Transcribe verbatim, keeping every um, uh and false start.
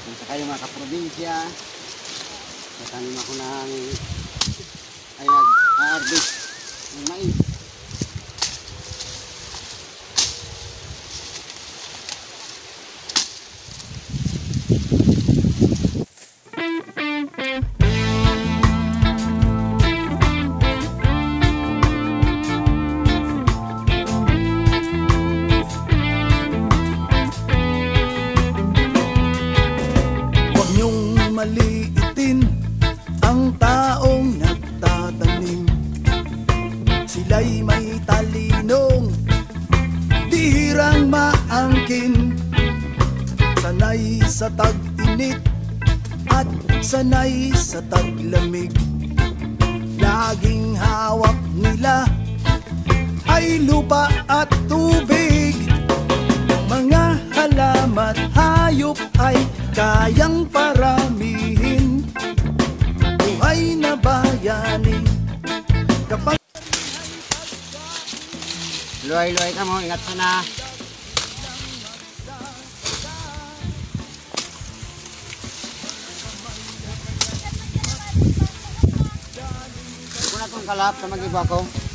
Kung sa kayo mga kaprobinsya, natanim ako ng ay nag-harvest ng mais. Maliitin ang taong nagtatanim. Sila'y may talinong bihirang maangkin. Sanay sa tag-init at sanay sa taglamig. Laging hawak nila ay lupa at tubig. Mga halamat hayop ay kayang paramihin. Buhay na bayani kapag Luay-luay ka mo, ingat sana. Kung na itong kalap na mag-iba ko.